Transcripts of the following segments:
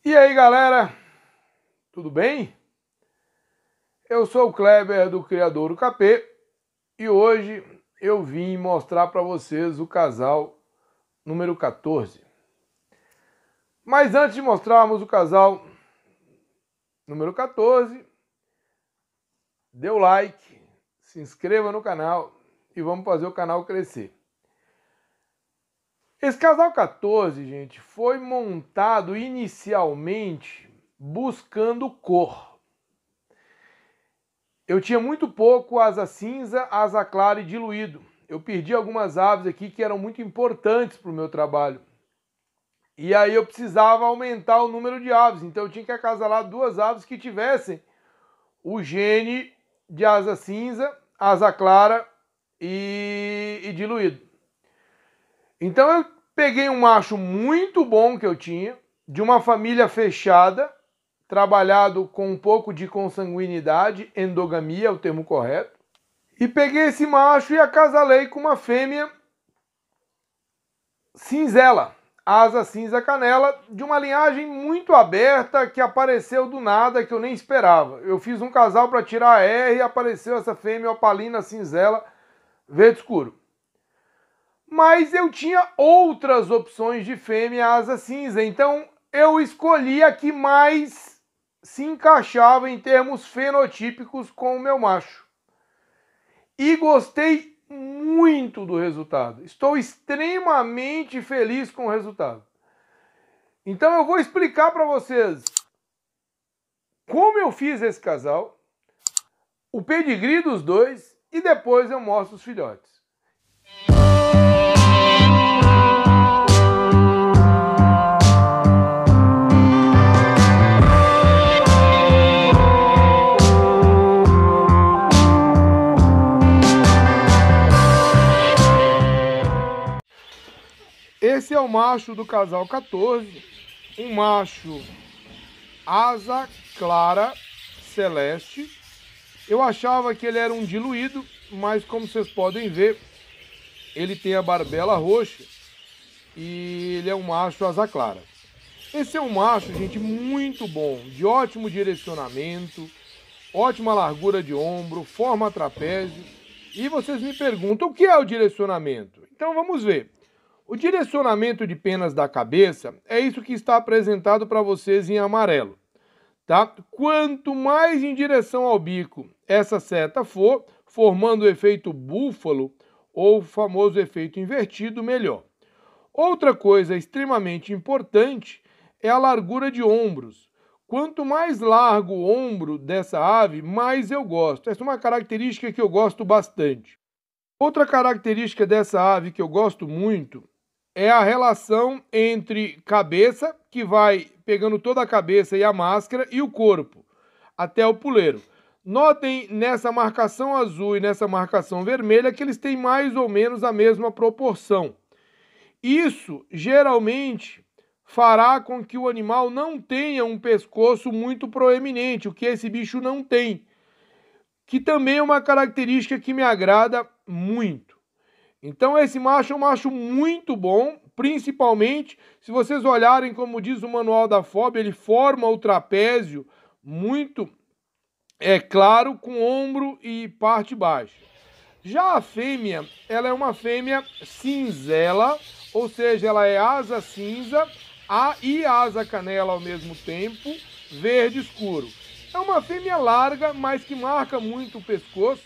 E aí, galera, tudo bem? Eu sou o Kleber do Criadouro KP e hoje eu vim mostrar para vocês o casal número 14. Mas antes de mostrarmos o casal número 14, dê o like, se inscreva no canal e vamos fazer o canal crescer. Esse casal 14, gente, foi montado inicialmente buscando cor. Eu tinha muito pouco asa cinza, asa clara e diluído. Eu perdi algumas aves aqui que eram muito importantes para o meu trabalho. E aí eu precisava aumentar o número de aves, então eu tinha que acasalar duas aves que tivessem o gene de asa cinza, asa clara e diluído. Então eu peguei um macho muito bom que eu tinha, de uma família fechada, trabalhado com um pouco de consanguinidade, endogamia é o termo correto, e peguei esse macho e acasalei com uma fêmea cinzela, asa cinza canela, de uma linhagem muito aberta que apareceu do nada, que eu nem esperava. Eu fiz um casal para tirar a R e apareceu essa fêmea opalina cinzela verde escuro. Mas eu tinha outras opções de fêmea asa cinza, então eu escolhi a que mais se encaixava em termos fenotípicos com o meu macho. E gostei muito do resultado. Estou extremamente feliz com o resultado. Então eu vou explicar para vocês como eu fiz esse casal, o pedigree dos dois e depois eu mostro os filhotes. Esse é o macho do casal 14, um macho asa clara celeste. Eu achava que ele era um diluído, mas como vocês podem ver, ele tem a barbela roxa e ele é um macho asa clara. Esse é um macho, gente, muito bom, de ótimo direcionamento, ótima largura de ombro, forma trapézio. E vocês me perguntam o que é o direcionamento? Então vamos ver. O direcionamento de penas da cabeça é isso que está apresentado para vocês em amarelo, tá? Quanto mais em direção ao bico essa seta for, formando o efeito búfalo ou o famoso efeito invertido, melhor. Outra coisa extremamente importante é a largura de ombros. Quanto mais largo o ombro dessa ave, mais eu gosto. Essa é uma característica que eu gosto bastante. Outra característica dessa ave que eu gosto muito é a relação entre cabeça, que vai pegando toda a cabeça e a máscara, e o corpo, até o puleiro. Notem nessa marcação azul e nessa marcação vermelha que eles têm mais ou menos a mesma proporção. Isso, geralmente, fará com que o animal não tenha um pescoço muito proeminente, o que esse bicho não tem, que também é uma característica que me agrada muito. Então esse macho é um macho muito bom, principalmente se vocês olharem, como diz o manual da FOB, ele forma o trapézio muito claro, com ombro e parte baixa. Já a fêmea, ela é uma fêmea cinzela, ou seja, ela é asa cinza e asa canela ao mesmo tempo, verde escuro. É uma fêmea larga, mas que marca muito o pescoço.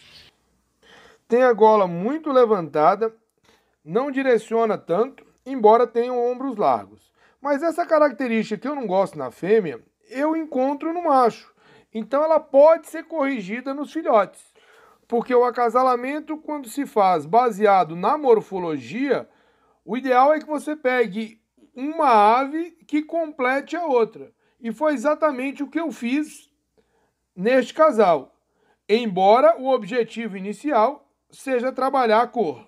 Tem a gola muito levantada, não direciona tanto, embora tenha ombros largos. Mas essa característica que eu não gosto na fêmea, eu encontro no macho. Então ela pode ser corrigida nos filhotes. Porque o acasalamento, quando se faz baseado na morfologia, o ideal é que você pegue uma ave que complete a outra. E foi exatamente o que eu fiz neste casal. Embora o objetivo inicial seja trabalhar a cor.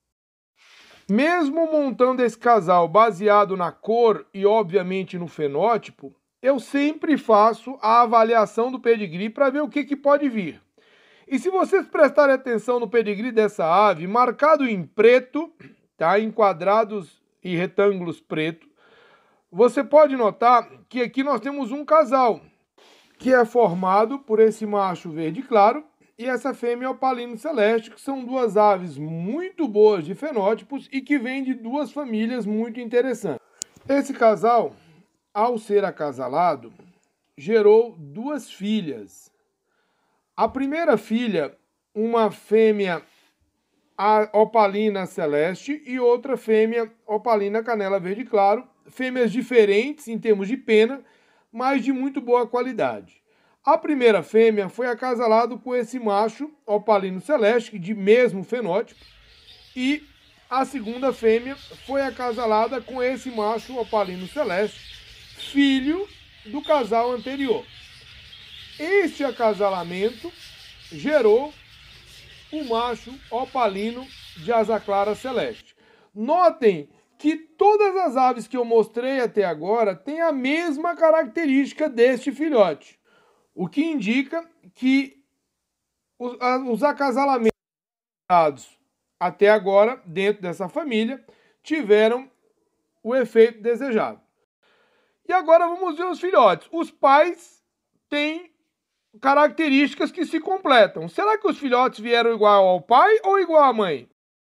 Mesmo montando esse casal baseado na cor e obviamente no fenótipo, eu sempre faço a avaliação do pedigree para ver o que pode vir. E se vocês prestarem atenção no pedigree dessa ave, marcado em preto, tá? Em quadrados e retângulos preto, você pode notar que aqui nós temos um casal, que é formado por esse macho verde claro e essa fêmea opalino celeste, que são duas aves muito boas de fenótipos e que vêm de duas famílias muito interessantes. Esse casal, ao ser acasalado, gerou duas filhas. A primeira filha, uma fêmea opalina celeste e outra fêmea opalina canela verde claro, fêmeas diferentes em termos de pena, mas de muito boa qualidade. A primeira fêmea foi acasalada com esse macho opalino celeste, de mesmo fenótipo, e a segunda fêmea foi acasalada com esse macho opalino celeste, filho do casal anterior. Este acasalamento gerou o macho opalino de asa clara celeste. Notem que todas as aves que eu mostrei até agora têm a mesma característica deste filhote, o que indica que os acasalamentos até agora, dentro dessa família, tiveram o efeito desejado. E agora vamos ver os filhotes. Os pais têm características que se completam. Será que os filhotes vieram igual ao pai ou igual à mãe?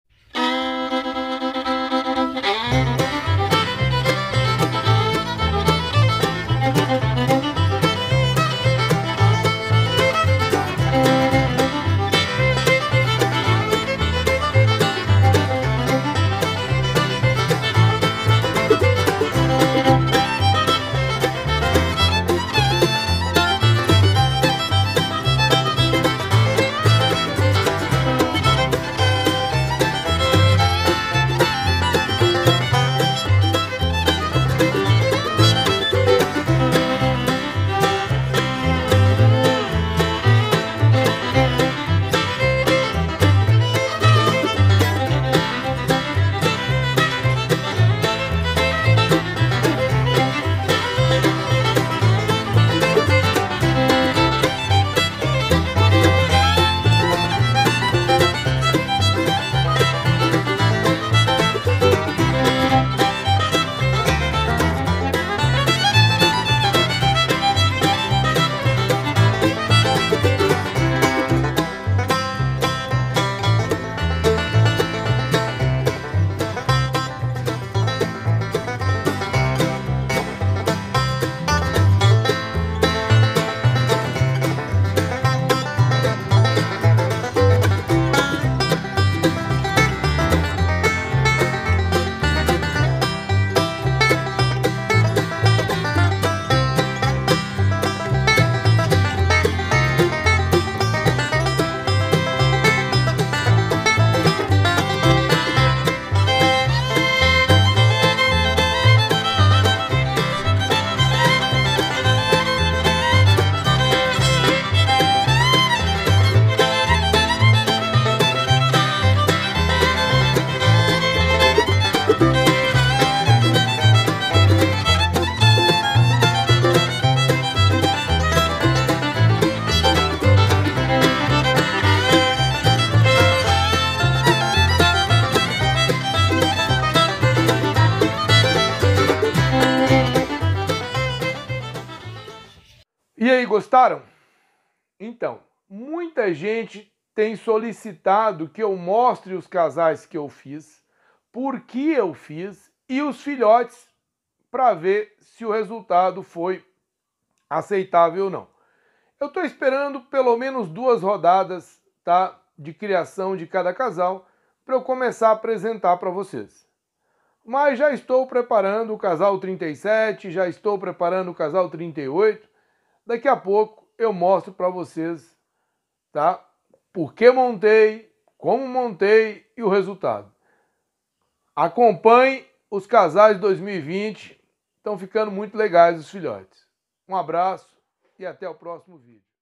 E aí, gostaram? Então, muita gente tem solicitado que eu mostre os casais que eu fiz, por que eu fiz e os filhotes para ver se o resultado foi aceitável ou não. Eu estou esperando pelo menos 2 rodadas, tá, de criação de cada casal para eu começar a apresentar para vocês. Mas já estou preparando o casal 37, já estou preparando o casal 38. Daqui a pouco eu mostro para vocês, tá? Por que montei, como montei e o resultado. Acompanhe os casais de 2020, estão ficando muito legais os filhotes. Um abraço e até o próximo vídeo.